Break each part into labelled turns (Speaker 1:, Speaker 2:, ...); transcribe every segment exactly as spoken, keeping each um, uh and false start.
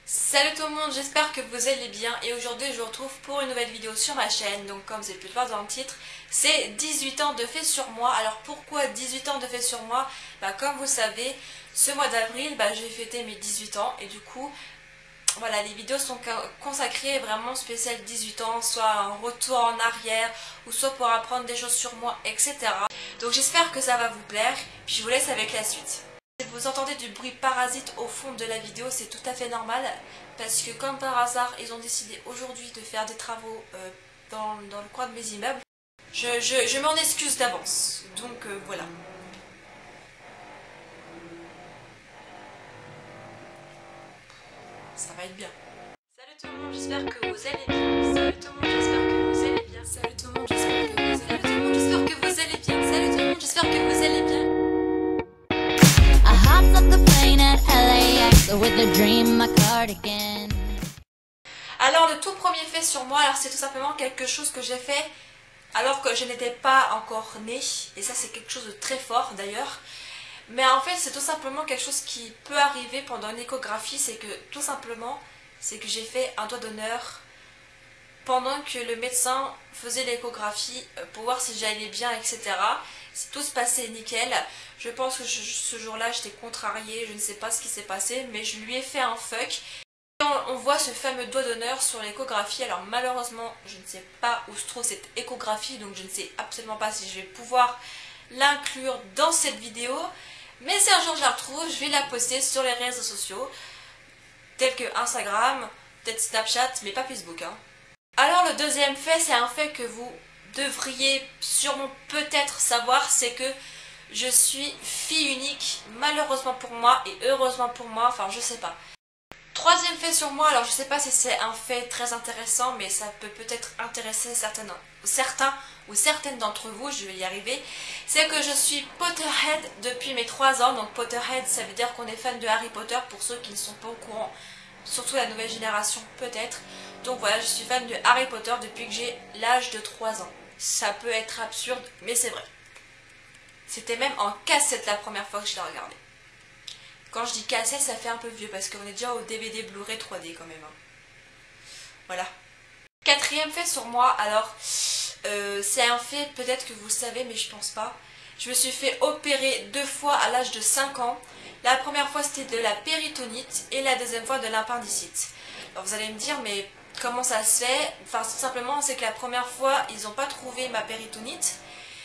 Speaker 1: Salut tout le monde, j'espère que vous allez bien et aujourd'hui je vous retrouve pour une nouvelle vidéo sur ma chaîne. Donc comme vous avez pu le voir dans le titre, c'est dix-huit ans de fait sur moi. Alors pourquoi dix-huit ans de fait sur moi? Bah, comme vous savez, ce mois d'avril, bah, j'ai fêté mes dix-huit ans et du coup, voilà, les vidéos sont consacrées vraiment spéciales dix-huit ans, soit un retour en arrière ou soit pour apprendre des choses sur moi, et cetera. Donc j'espère que ça va vous plaire, puis je vous laisse avec la suite. Si vous entendez du bruit parasite au fond de la vidéo, c'est tout à fait normal parce que comme par hasard, ils ont décidé aujourd'hui de faire des travaux euh, dans, dans le coin de mes immeubles. Je, je, je m'en excuse d'avance, donc euh, voilà. Ça va être bien. Salut tout le monde, j'espère que vous allez bien. Salut tout le monde, j'espère que vous allez bien. Salut tout le monde, j'espère que vous allez bien. Salut tout le monde, j'espère que vous allez bien. Salut tout le monde, j'espère que vous allez bien. Alors le tout premier fait sur moi, alors c'est tout simplement quelque chose que j'ai fait alors que je n'étais pas encore née, et ça c'est quelque chose de très fort d'ailleurs. Mais en fait c'est tout simplement quelque chose qui peut arriver pendant une échographie, c'est que tout simplement c'est que j'ai fait un doigt d'honneur pendant que le médecin faisait l'échographie pour voir si j'allais bien, et cetera. Si tout se passait nickel, je pense que je, ce jour-là j'étais contrariée, je ne sais pas ce qui s'est passé, mais je lui ai fait un fuck. On, on voit ce fameux doigt d'honneur sur l'échographie, alors malheureusement je ne sais pas où se trouve cette échographie, donc je ne sais absolument pas si je vais pouvoir l'inclure dans cette vidéo. Mais si un jour je la retrouve, je vais la poster sur les réseaux sociaux, tels que Instagram, peut-être Snapchat, mais pas Facebook, hein. Alors le deuxième fait, c'est un fait que vous devriez sûrement peut-être savoir, c'est que je suis fille unique, malheureusement pour moi et heureusement pour moi, enfin je sais pas. Troisième fait sur moi, alors je sais pas si c'est un fait très intéressant, mais ça peut peut-être intéresser certaines, certains ou certaines d'entre vous, je vais y arriver, c'est que je suis Potterhead depuis mes trois ans, donc Potterhead ça veut dire qu'on est fan de Harry Potter pour ceux qui ne sont pas au courant, surtout la nouvelle génération peut-être. Donc voilà, je suis fan de Harry Potter depuis que j'ai l'âge de trois ans. Ça peut être absurde, mais c'est vrai. C'était même en cassette la première fois que je l'ai regardé. Quand je dis cassette, ça fait un peu vieux parce qu'on est déjà au D V D Blu-ray trois D quand même. Hein. Voilà. Quatrième fait sur moi, alors euh, c'est un fait peut-être que vous le savez, mais je pense pas. Je me suis fait opérer deux fois à l'âge de cinq ans. La première fois c'était de la péritonite et la deuxième fois de l'appendicite. Alors vous allez me dire, mais comment ça se fait? Enfin, tout simplement, c'est que la première fois, ils n'ont pas trouvé ma péritonite.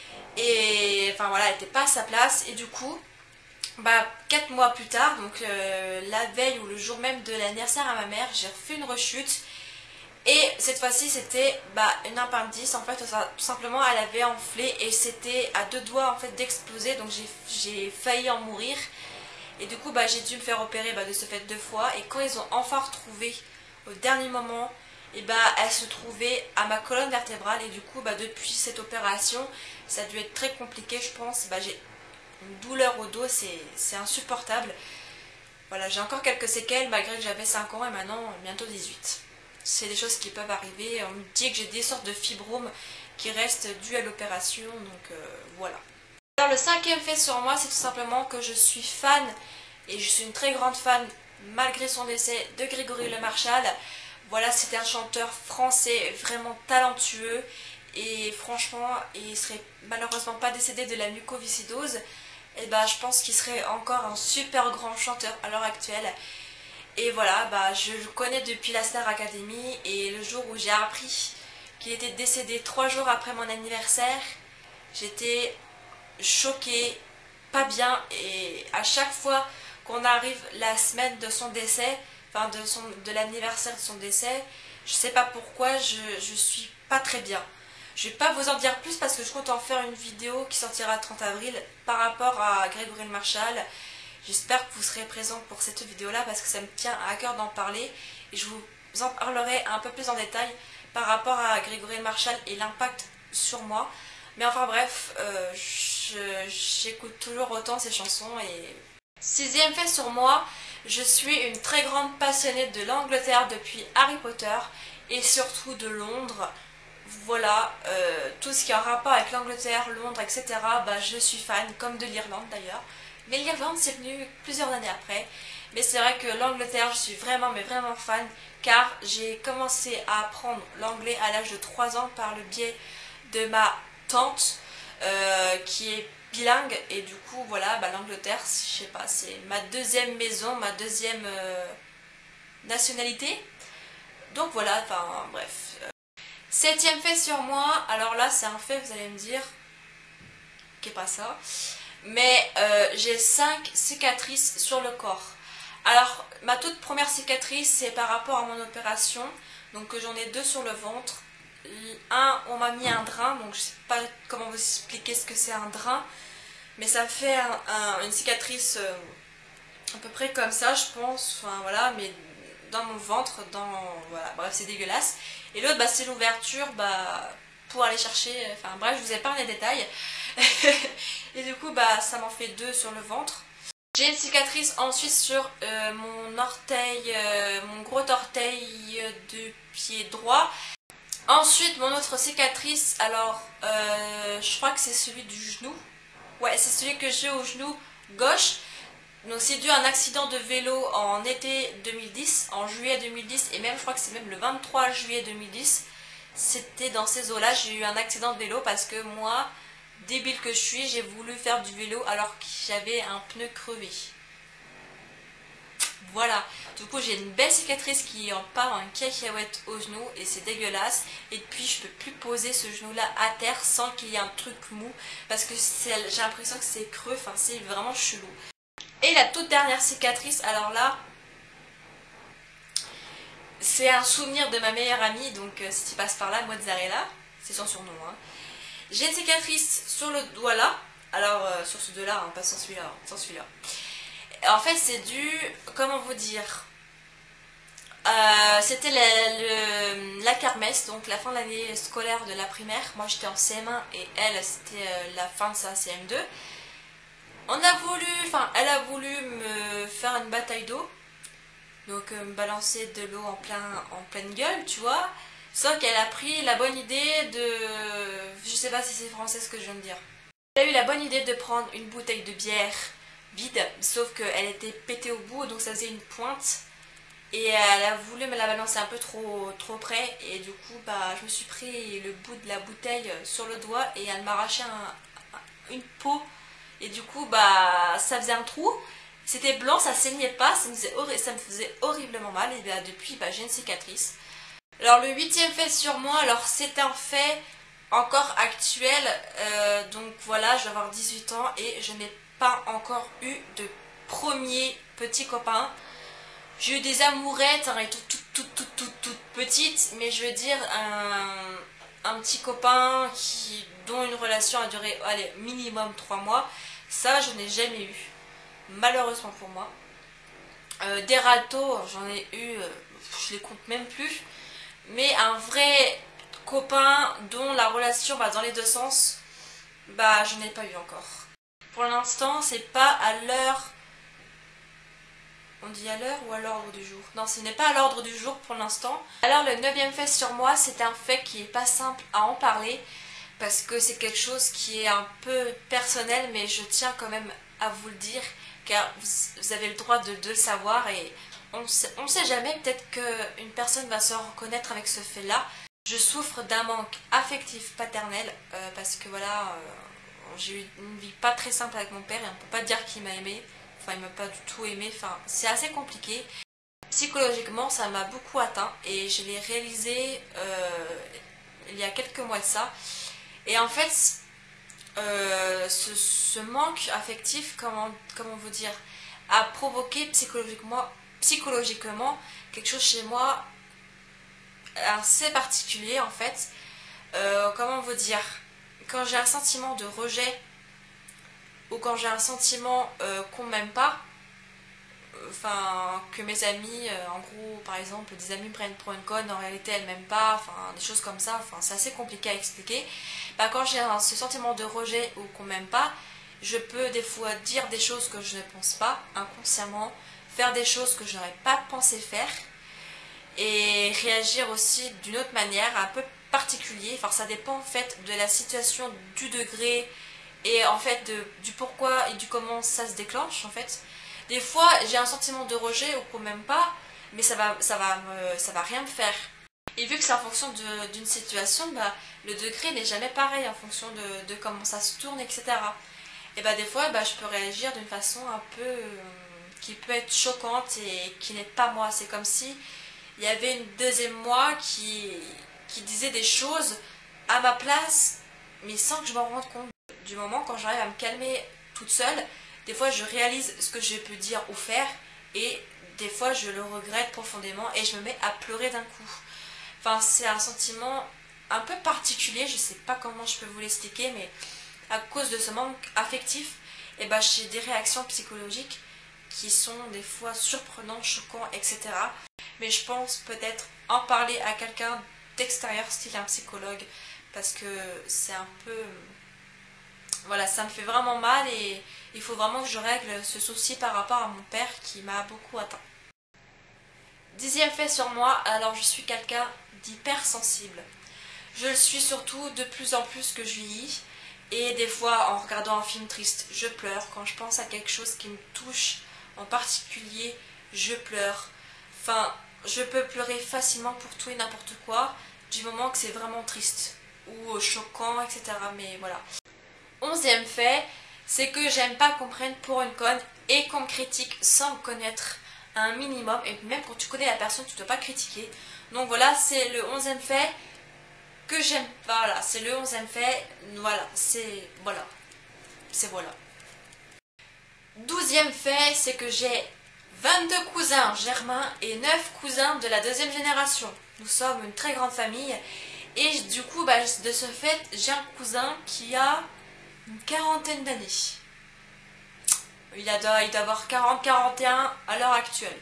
Speaker 1: Et enfin voilà, elle n'était pas à sa place. Et du coup, bah, quatre mois plus tard, donc euh, la veille ou le jour même de l'anniversaire à ma mère, j'ai refait une rechute. Et cette fois-ci, c'était bah, une appendice. En fait, tout simplement, elle avait enflé et c'était à deux doigts en fait d'exploser. Donc j'ai failli en mourir. Et du coup, bah, j'ai dû me faire opérer bah, de ce fait deux fois. Et quand ils ont enfin retrouvé au dernier moment, et bah, elle se trouvait à ma colonne vertébrale. Et du coup, bah, depuis cette opération, ça a dû être très compliqué, je pense. Bah, j'ai une douleur au dos, c'est insupportable. Voilà, j'ai encore quelques séquelles malgré que j'avais cinq ans et maintenant bientôt dix-huit. C'est des choses qui peuvent arriver. On me dit que j'ai des sortes de fibromes qui restent dues à l'opération. Donc euh, voilà. Alors le cinquième fait sur moi, c'est tout simplement que je suis fan, et je suis une très grande fan, malgré son décès, de Grégory Le Marchal. Voilà, c'était un chanteur français vraiment talentueux, et franchement, il serait malheureusement pas décédé de la mucoviscidose. Et bah, je pense qu'il serait encore un super grand chanteur à l'heure actuelle. Et voilà, bah, je le connais depuis la Star Academy, et le jour où j'ai appris qu'il était décédé trois jours après mon anniversaire, j'étais choquée, pas bien, et à chaque fois qu'on arrive la semaine de son décès, enfin de, son, de l'anniversaire de son décès, je sais pas pourquoi, je, je suis pas très bien. Je vais pas vous en dire plus parce que je compte en faire une vidéo qui sortira le trente avril par rapport à Grégory Le Marchal. J'espère que vous serez présents pour cette vidéo là parce que ça me tient à cœur d'en parler, et je vous en parlerai un peu plus en détail par rapport à Grégory Le Marchal et l'impact sur moi. Mais enfin bref, euh, j'écoute toujours autant ces chansons. Et sixième fait sur moi, je suis une très grande passionnée de l'Angleterre depuis Harry Potter et surtout de Londres. Voilà, euh, tout ce qui a un rapport avec l'Angleterre, Londres, et cetera. Bah, je suis fan, comme de l'Irlande d'ailleurs. Mais l'Irlande c'est venu plusieurs années après. Mais c'est vrai que l'Angleterre, je suis vraiment, mais vraiment fan, car j'ai commencé à apprendre l'anglais à l'âge de trois ans par le biais de ma tante, euh, qui est bilingue. Et du coup, voilà, bah, l'Angleterre, je sais pas, c'est ma deuxième maison, ma deuxième euh, nationalité. Donc voilà, enfin bref. Septième fait sur moi, alors là c'est un fait, vous allez me dire, qui est pas ça. Mais euh, j'ai cinq cicatrices sur le corps. Alors, ma toute première cicatrice, c'est par rapport à mon opération. Donc, j'en ai deux sur le ventre. Un, on m'a mis un drain. Donc, je sais pas comment vous expliquer ce que c'est un drain. Mais ça fait un, un, une cicatrice euh, à peu près comme ça, je pense. Enfin, voilà, mais dans mon ventre, dans... Voilà, bref, c'est dégueulasse. Et l'autre, bah, c'est l'ouverture, bah... pour aller chercher, enfin bref, je vous épargne les détails. Et du coup, bah, ça m'en fait deux sur le ventre. J'ai une cicatrice ensuite sur euh, mon orteil, euh, mon gros orteil du pied droit. Ensuite, mon autre cicatrice, alors, euh, je crois que c'est celui du genou. Ouais, c'est celui que j'ai au genou gauche. Donc c'est dû à un accident de vélo en été deux mille dix, en juillet deux mille dix, et même, je crois que c'est même le vingt-trois juillet deux mille dix. C'était dans ces eaux-là, j'ai eu un accident de vélo parce que moi, débile que je suis, j'ai voulu faire du vélo alors que j'avais un pneu crevé. Voilà, du coup j'ai une belle cicatrice qui en part en cacahuète au genou et c'est dégueulasse. Et puis je peux plus poser ce genou-là à terre sans qu'il y ait un truc mou parce que j'ai l'impression que c'est creux, enfin c'est vraiment chelou. Et la toute dernière cicatrice, alors là... c'est un souvenir de ma meilleure amie, donc euh, si tu passes par là, Mozzarella, c'est son surnom. Hein. J'ai une cicatrice sur le doigt là, alors euh, sur ce doigt là, hein, pas sur celui-là, hein, sur celui-là. En fait, c'est dû, comment vous dire, euh, c'était la, le, la kermesse, donc la fin de l'année scolaire de la primaire. Moi j'étais en C M un et elle, c'était euh, la fin de sa C M deux. On a voulu, enfin, elle a voulu me faire une bataille d'eau. Donc euh, me balancer de l'eau en, plein, en pleine gueule, tu vois. Sauf qu'elle a pris la bonne idée de... Je sais pas si c'est français ce que je viens de dire. Elle a eu la bonne idée de prendre une bouteille de bière vide, sauf qu'elle était pétée au bout, donc ça faisait une pointe. Et elle a voulu me la balancer un peu trop, trop près, et du coup, bah, je me suis pris le bout de la bouteille sur le doigt, et elle m'a arraché un, une peau. Et du coup, bah, ça faisait un trou. C'était blanc, ça saignait pas, ça me faisait, ça me faisait horriblement mal et bah, depuis bah, j'ai une cicatrice. Alors le huitième fait sur moi, alors c'est un fait encore actuel, euh, donc voilà, je vais avoir dix-huit ans et je n'ai pas encore eu de premier petit copain. J'ai eu des amourettes, hein, toutes toutes toutes toutes toutes toutes petites, mais je veux dire un, un petit copain qui, dont une relation a duré allez, minimum trois mois, ça je n'ai jamais eu. Malheureusement pour moi. Euh, des râteaux, j'en ai eu, euh, je les compte même plus. Mais un vrai copain dont la relation va dans les deux sens, bah je n'ai pas eu encore. Pour l'instant, c'est pas à l'heure... On dit à l'heure ou à l'ordre du jour? Non, ce n'est pas à l'ordre du jour pour l'instant. Alors le neuvième fait sur moi, c'est un fait qui est pas simple à en parler. Parce que c'est quelque chose qui est un peu personnel, mais je tiens quand même à vous le dire. Car vous avez le droit de, de le savoir et on ne sait, on sait jamais, peut-être qu'une personne va se reconnaître avec ce fait-là. Je souffre d'un manque affectif paternel euh, parce que voilà, euh, j'ai eu une vie pas très simple avec mon père et on ne peut pas dire qu'il m'a aimé, enfin il m'a pas du tout aimé, enfin c'est assez compliqué. Psychologiquement ça m'a beaucoup atteint et je l'ai réalisé euh, il y a quelques mois de ça. Et en fait... Euh, ce, ce manque affectif, comment, comment vous dire, a provoqué psychologiquement, psychologiquement quelque chose chez moi assez particulier en fait. Euh, comment vous dire, quand j'ai un sentiment de rejet ou quand j'ai un sentiment euh, qu'on m'aime pas, enfin que mes amis, euh, en gros par exemple des amis me prennent pour une conne, en réalité elles m'aiment pas, enfin des choses comme ça, enfin c'est assez compliqué à expliquer. Bah, quand j'ai ce sentiment de rejet ou qu'on m'aime pas, je peux des fois dire des choses que je ne pense pas inconsciemment, faire des choses que je n'aurais pas pensé faire et réagir aussi d'une autre manière un peu particulier. Enfin ça dépend en fait de la situation, du degré et en fait de, du pourquoi et du comment ça se déclenche en fait. Des fois, j'ai un sentiment de rejet ou même pas, mais ça va, ça va, me, ça va rien me faire. Et vu que c'est en fonction d'une situation, bah, le degré n'est jamais pareil en fonction de, de comment ça se tourne, et cetera. Et bah des fois, bah, je peux réagir d'une façon un peu euh, qui peut être choquante et qui n'est pas moi. C'est comme si il y avait une deuxième moi qui, qui disait des choses à ma place, mais sans que je m'en rende compte. Du moment quand j'arrive à me calmer toute seule, des fois je réalise ce que je peux dire ou faire, et des fois je le regrette profondément et je me mets à pleurer d'un coup. Enfin, c'est un sentiment un peu particulier, je sais pas comment je peux vous l'expliquer, mais à cause de ce manque affectif, et ben, j'ai des réactions psychologiques qui sont des fois surprenantes, choquantes, et cetera. Mais je pense peut-être en parler à quelqu'un d'extérieur, style un psychologue, parce que c'est un peu... Voilà, ça me fait vraiment mal et il faut vraiment que je règle ce souci par rapport à mon père qui m'a beaucoup atteint. Dixième fait sur moi, alors je suis quelqu'un d'hypersensible. Je le suis surtout de plus en plus que je vieillis. Et des fois, en regardant un film triste, je pleure. Quand je pense à quelque chose qui me touche en particulier, je pleure. Enfin, je peux pleurer facilement pour tout et n'importe quoi, du moment que c'est vraiment triste ou choquant, et cetera. Mais voilà. Onzième fait, c'est que j'aime pas qu'on prenne pour une conne et qu'on me critique sans me connaître un minimum. Et même quand tu connais la personne, tu ne dois pas critiquer. Donc voilà, c'est le onzième fait que j'aime pas. Voilà, c'est le onzième fait. Voilà, c'est... Voilà. C'est voilà. Douzième fait, c'est que j'ai vingt-deux cousins germains et neuf cousins de la deuxième génération. Nous sommes une très grande famille. Et du coup, bah, de ce fait, j'ai un cousin qui a une quarantaine d'années. Il, a, il doit avoir quarante quarante et un à l'heure actuelle.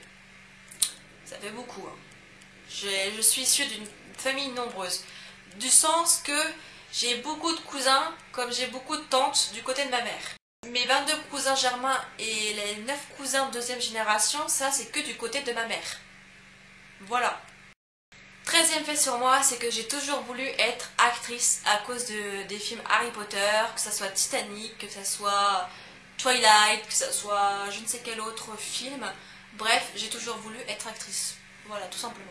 Speaker 1: Ça fait beaucoup. Hein. Je, je suis issue d'une famille nombreuse. Du sens que j'ai beaucoup de cousins, comme j'ai beaucoup de tantes du côté de ma mère. Mes vingt-deux cousins germains et les neuf cousins de deuxième génération, ça c'est que du côté de ma mère. Voilà. Treizième fait sur moi, c'est que j'ai toujours voulu être actrice à cause de, des films Harry Potter, que ce soit Titanic, que ce soit Twilight, que ce soit je ne sais quel autre film. Bref, j'ai toujours voulu être actrice. Voilà, tout simplement.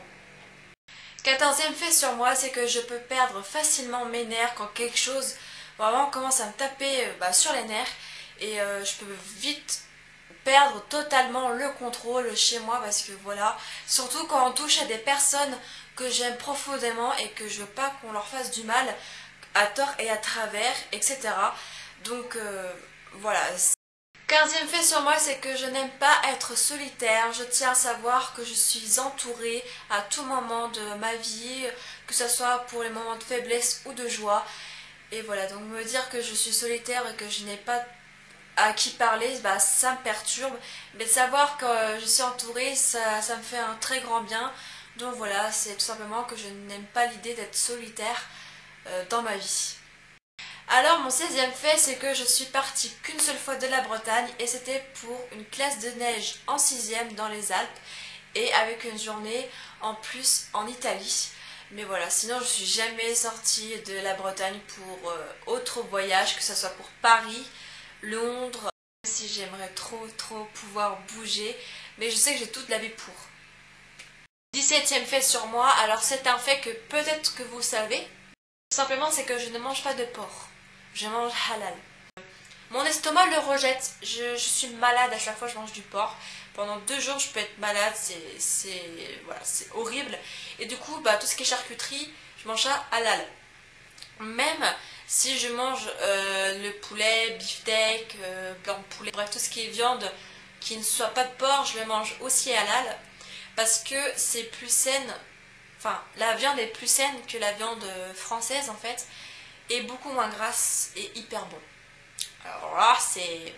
Speaker 1: Quatorzième fait sur moi, c'est que je peux perdre facilement mes nerfs quand quelque chose vraiment commence à me taper bah, sur les nerfs. Et euh, je peux vite perdre totalement le contrôle chez moi parce que voilà, surtout quand on touche à des personnes que j'aime profondément et que je veux pas qu'on leur fasse du mal à tort et à travers, et cetera. Donc euh, voilà. Quinzième fait sur moi, c'est que je n'aime pas être solitaire. Je tiens à savoir que je suis entourée à tout moment de ma vie, que ce soit pour les moments de faiblesse ou de joie. Et voilà, donc me dire que je suis solitaire et que je n'ai pas à qui parler, bah, ça me perturbe. Mais de savoir que je suis entourée, ça, ça me fait un très grand bien. Donc voilà, c'est tout simplement que je n'aime pas l'idée d'être solitaire euh, dans ma vie. Alors mon seizième fait, c'est que je suis partie qu'une seule fois de la Bretagne et c'était pour une classe de neige en sixième dans les Alpes et avec une journée en plus en Italie. Mais voilà, sinon je suis jamais sortie de la Bretagne pour euh, autre voyage, que ce soit pour Paris, Londres, si j'aimerais trop trop pouvoir bouger, mais je sais que j'ai toute la vie pour. dix-septième fait sur moi, alors c'est un fait que peut-être que vous savez, tout simplement c'est que je ne mange pas de porc, je mange halal. Mon estomac le rejette, je, je suis malade à chaque fois que je mange du porc. Pendant deux jours je peux être malade, c'est voilà, c'est horrible. Et du coup, bah, tout ce qui est charcuterie, je mange ça halal. Même si je mange euh, le poulet, beefsteak, euh, blanc de poulet, bref tout ce qui est viande qui ne soit pas de porc, je le mange aussi halal. Parce que c'est plus saine, enfin la viande est plus saine que la viande française en fait. Et beaucoup moins grasse et hyper bon. Alors là c'est...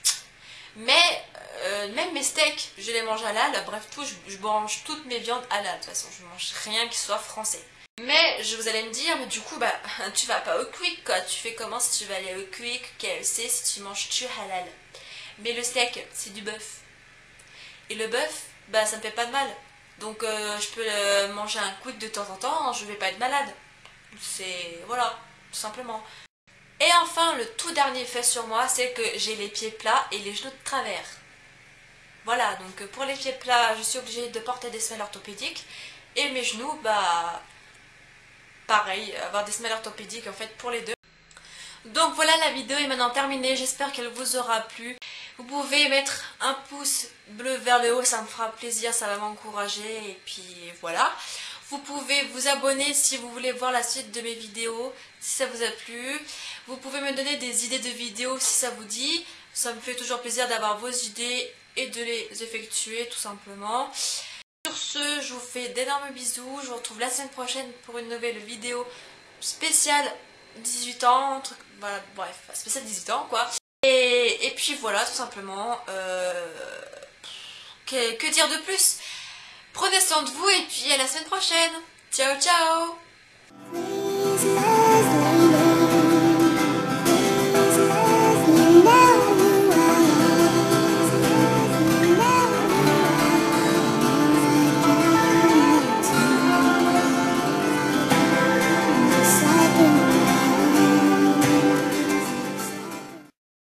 Speaker 1: Mais euh, même mes steaks, je les mange halal. Bref, tout, je, je mange toutes mes viandes halal. De toute façon, je mange rien qui soit français. Mais je vous allez me dire, mais du coup, bah, tu vas pas au Quick, quoi. Tu fais comment si tu vas aller au Quick, K F C, si tu manges tu halal. Mais le steak, c'est du bœuf. Et le bœuf, bah, ça me fait pas de mal. Donc, euh, je peux euh, manger un Quick de temps en temps, je vais pas être malade. C'est... voilà, tout simplement. Et enfin, le tout dernier fait sur moi, c'est que j'ai les pieds plats et les genoux de travers. Voilà, donc pour les pieds plats, je suis obligée de porter des semelles orthopédiques. Et mes genoux, bah pareil, avoir des semelles orthopédiques en fait pour les deux. Donc voilà, la vidéo est maintenant terminée, j'espère qu'elle vous aura plu. Vous pouvez mettre un pouce bleu vers le haut, ça me fera plaisir, ça va m'encourager et puis voilà. Vous pouvez vous abonner si vous voulez voir la suite de mes vidéos, si ça vous a plu. Vous pouvez me donner des idées de vidéos si ça vous dit. Ça me fait toujours plaisir d'avoir vos idées et de les effectuer tout simplement. Sur ce, je vous fais d'énormes bisous. Je vous retrouve la semaine prochaine pour une nouvelle vidéo spéciale dix-huit ans. Truc, voilà, bref, spéciale dix-huit ans quoi. Et, et puis voilà, tout simplement. Euh, que, que dire de plus? Prenez soin de vous et puis à la semaine prochaine. Ciao, ciao!